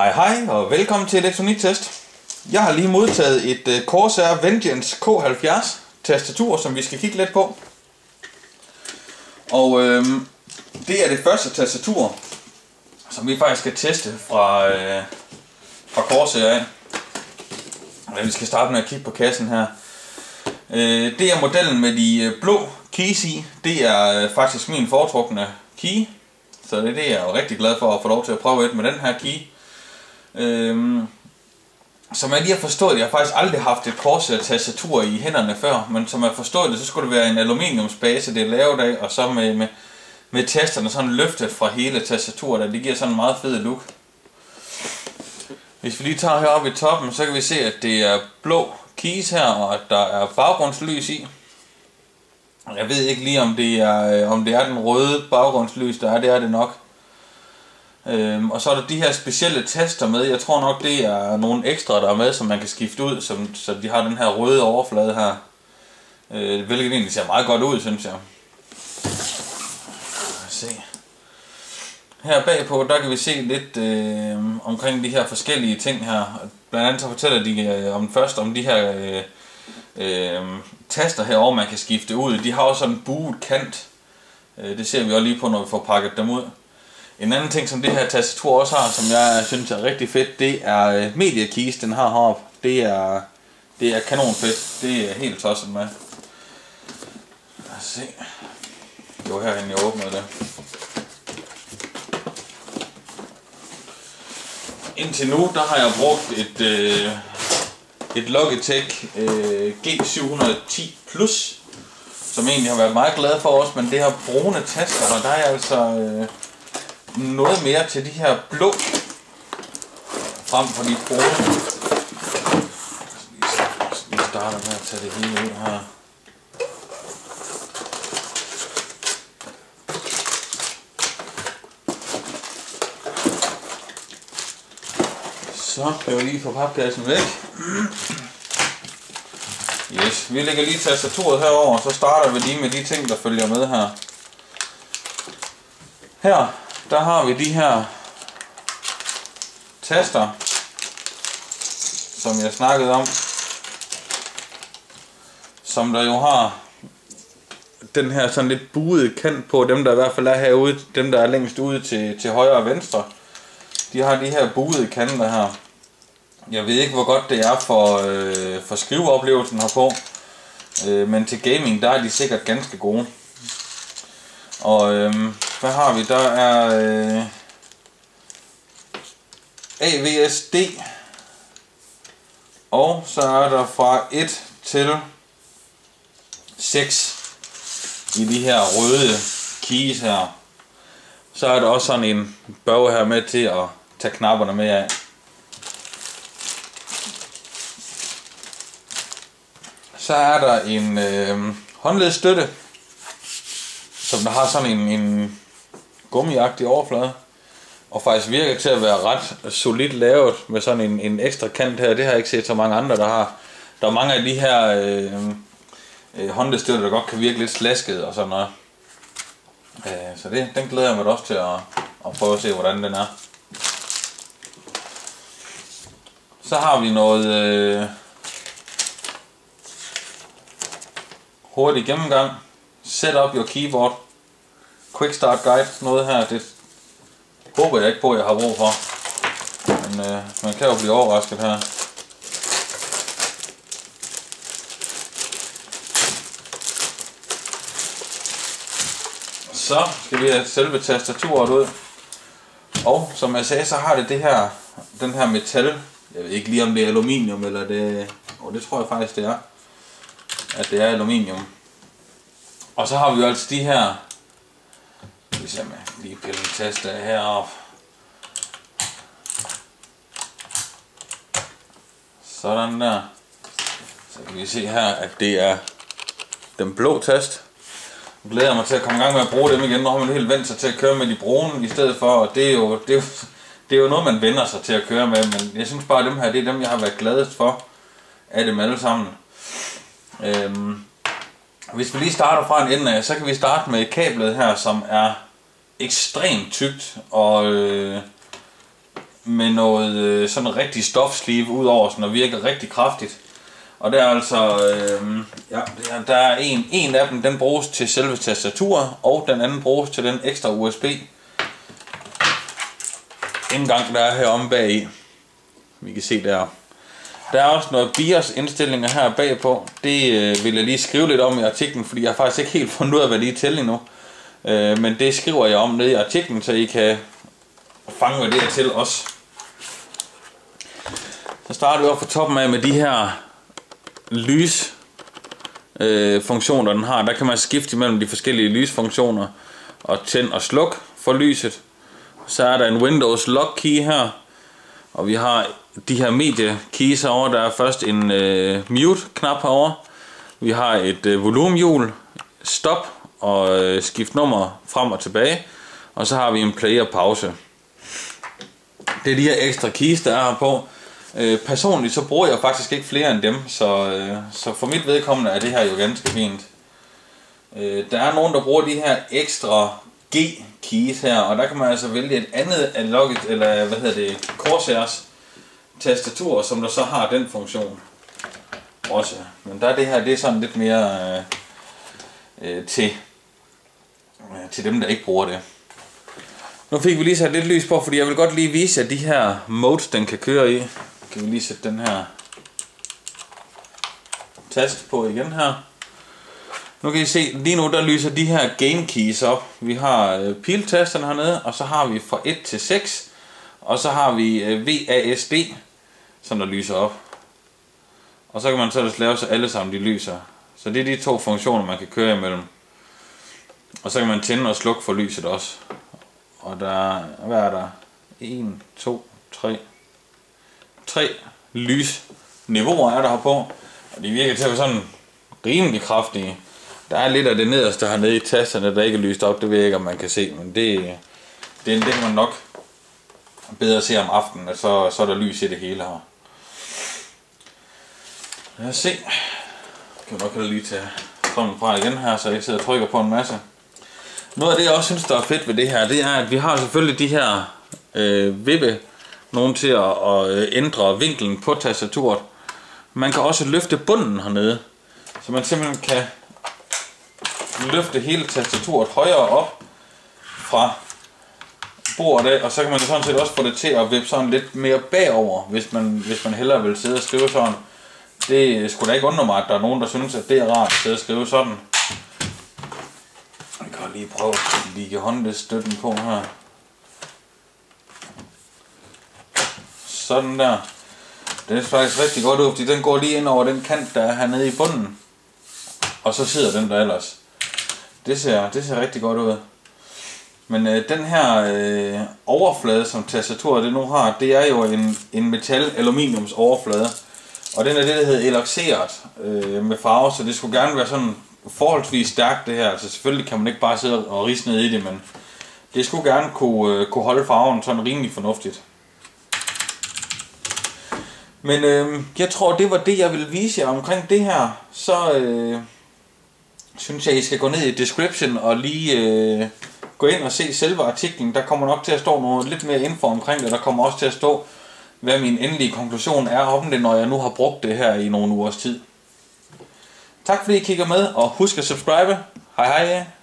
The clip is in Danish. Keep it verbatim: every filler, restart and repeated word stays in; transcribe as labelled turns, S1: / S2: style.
S1: Hej hej og velkommen til Elektroniktest. Jeg har lige modtaget et uh, Corsair Vengeance K halvfjerds tastatur, som vi skal kigge lidt på. Og øhm, det er det første tastatur, som vi faktisk skal teste fra, øh, fra Corsair af. Og vi skal starte med at kigge på kassen her. Øh, det er modellen med de øh, blå keys i. Det er øh, faktisk min foretrukne key. Så det er det, jeg er jo rigtig glad for at få lov til at prøve et med den her key. Øhm, som jeg lige har forstået, jeg har faktisk aldrig haft et Corsair tastatur i hænderne før, men som jeg har forstået det, så skulle det være en aluminiumsbase, det er lavet af, og så med, med, med tasterne sådan løftet fra hele tastaturet, det giver sådan en meget fed look. Hvis vi lige tager heroppe i toppen, så kan vi se, at det er blå keys her, og at der er baggrundslys i. Jeg ved ikke lige, om det er, om det er den røde baggrundslys, der er, det er det nok. Øhm, og så er der de her specielle taster med. Jeg tror nok det er nogle ekstra der er med, som man kan skifte ud, som, så de har den her røde overflade her, øh, hvilket egentlig ser meget godt ud, synes jeg. Se. Her bagpå der kan vi se lidt øh, omkring de her forskellige ting her. Blandt andet så fortæller de øh, om først om de her øh, øh, taster herovre man kan skifte ud. De har også sådan en buet kant. øh, Det ser vi også lige på, når vi får pakket dem ud. En anden ting, som det her tastatur også har, som jeg synes er rigtig fedt, det er media keys, den har heroppe. Det er, det er kanon fedt. Det er helt tosset med. Lad os se. Det var herhen, jeg åbnede det. Indtil nu, der har jeg brugt et, øh, et Logitech øh, G syv ti Plus, som egentlig har været meget glad for os, men det her brune taster, og der er altså... Øh, noget mere til de her blå frem for de brune. Vi starter med at tage det hele ud her. Så kan vi lige få papkassen væk. Yes, vi lægger lige tastaturet herover, så starter vi lige med de ting, der følger med her. Her der har vi de her taster, som jeg snakkede om, som der jo har den her sådan lidt buede kant på, dem der i hvert fald er herude, dem der er længst ude til, til højre og venstre, de har de her buede kanter her. Jeg ved ikke hvor godt det er for, øh, for skriveoplevelsen herpå, øh, men til gaming der er de sikkert ganske gode. Og øh, hvad har vi? Der er øh, A V S D, og så er der fra et til seks i de her røde keys her. Så er der også sådan en bøje her med til at tage knapperne med af. Så er der en øh, håndledsstøtte, som der har sådan en, en gummiagtig overflade, og faktisk virker til at være ret solidt lavet med sådan en, en ekstra kant her. Det har jeg ikke set så mange andre, der har. Der er mange af de her øh, øh, håndledsstøtter, der godt kan virke lidt slasket og sådan noget. Øh, så det, den glæder jeg mig også til at, at prøve at se, hvordan den er. Så har vi noget øh, hurtig gennemgang. Set up your keyboard. Quick start guide. Noget her, det håber jeg ikke på, at jeg har brug for. Men øh, man kan jo blive overrasket her. Så skal vi have selve tastaturet ud. Og som jeg sagde, så har det det her, den her metal. Jeg ved ikke lige om det er aluminium eller det... Og det tror jeg faktisk det er. At det er aluminium. Og så har vi jo altså de her, hvis jeg lige piller en taste af heroppe. Sådan der. Så kan vi se her, at det er den blå tast. Jeg glæder mig til at komme i gang med at bruge dem igen, når man helt vendt sig til at køre med de brune i stedet for. Og det er jo, det er jo, det er jo noget, man vender sig til at køre med, men jeg synes bare, at dem her, det er dem, jeg har været gladest for af dem alle sammen. Øhm, Hvis vi lige starter fra en ende af, så kan vi starte med kablet her, som er ekstremt tykt og, øh, med noget øh, sådan rigtig stofslive ud over, sådan og virker rigtig kraftigt. Og der er altså, øh, ja, der er en, en af dem, den bruges til selve tastaturet, og den anden bruges til den ekstra U S B indgang, der er heromme bagi. Vi kan se der. Der er også noget BIOS indstillinger her bagpå. Det øh, vil jeg lige skrive lidt om i artiklen, fordi jeg har faktisk ikke helt fundet ud af, hvad de er til endnu. Øh, men det skriver jeg om nede i artiklen, så I kan fange, hvad det er til også. Så starter vi op fra toppen af med de her lys øh, funktioner, den har. Der kan man skifte mellem de forskellige lysfunktioner og tænd og sluk for lyset. Så er der en Windows Lock Key her, og vi har de her medie keys herovre. Der er først en øh, mute knap herovre. Vi har et øh, volumenhjul, stop og øh, skift nummer frem og tilbage, og så har vi en play og pause. Det er de her ekstra keys, der er her på. Øh, personligt så bruger jeg faktisk ikke flere end dem, så, øh, så for mit vedkommende er det her jo ganske fint. Øh, der er nogen, der bruger de her ekstra G-keys her, og der kan man altså vælge et andet analogit, eller hvad hedder det, Corsairs tastatur, som der så har den funktion også. Men der er det her, det er sådan lidt mere øh, øh, til, øh, til dem, der ikke bruger det. Nu fik vi lige sat lidt lys på, fordi jeg vil godt lige vise jer de her modes, den kan køre i. Kan vi lige sætte den her tast på igen her. Nu kan I se, lige nu der lyser de her gain keys op. Vi har øh, piltasterne hernede, og så har vi fra et til seks, og så har vi øh, V A S D, som der lyser op. Og så kan man så lave så alle sammen de lyser. Så det er de to funktioner, man kan køre imellem. Og så kan man tænde og slukke for lyset også. Og der, hvad er der? en, to, tre. Tre lysniveauer er der her på. Og de virker til at være sådan rimelig kraftige. Der er lidt af det nederste hernede i tasterne, der ikke er lyst op. Det ved jeg ikke, om man kan se. Men det, det, det kan man nok bedre se om aftenen, at så, så er der lys i det hele her. Lad os se. Jeg kan nok lige tage strømmen fra igen her, så jeg sidder og trykker på en masse. Noget af det, jeg også synes, der er fedt ved det her, det er, at vi har selvfølgelig de her øh, vippe, nogen til at, at ændre vinklen på tastaturet. Man kan også løfte bunden hernede, så man simpelthen kan løfte hele tastaturet højere op fra bordet af, og så kan man sådan set også få det til at vippe sådan lidt mere bagover, hvis man, hvis man hellere vil sidde og skrive sådan. Det skulle da ikke undre mig, at der er nogen, der synes, at det er rart at sidde og skrive sådan. Jeg kan lige prøve at lægge håndstøtten på her. Sådan der. Det er faktisk rigtig godt ud, fordi den går lige ind over den kant, der er hernede i bunden. Og så sidder den der ellers. Det ser, det ser rigtig godt ud. Men øh, den her øh, overflade, som tastaturet det nu har, det er jo en, en metal-aluminiums overflade. Og den er det, der hedder eloxeret øh, med farve, så det skulle gerne være sådan forholdsvis stærkt det her. Altså selvfølgelig kan man ikke bare sidde og ridse ned i det, men det skulle gerne kunne, øh, kunne holde farven sådan rimelig fornuftigt. Men øh, jeg tror, det var det, jeg ville vise jer omkring det her. Så øh, synes jeg, I skal gå ned i description og lige øh, gå ind og se selve artiklen. Der kommer nok til at stå noget lidt mere info omkring det. Der kommer også til at stå, hvad min endelige konklusion er om det, når jeg nu har brugt det her i nogle ugers tid. Tak fordi I kigger med, og husk at subscribe. Hej hej!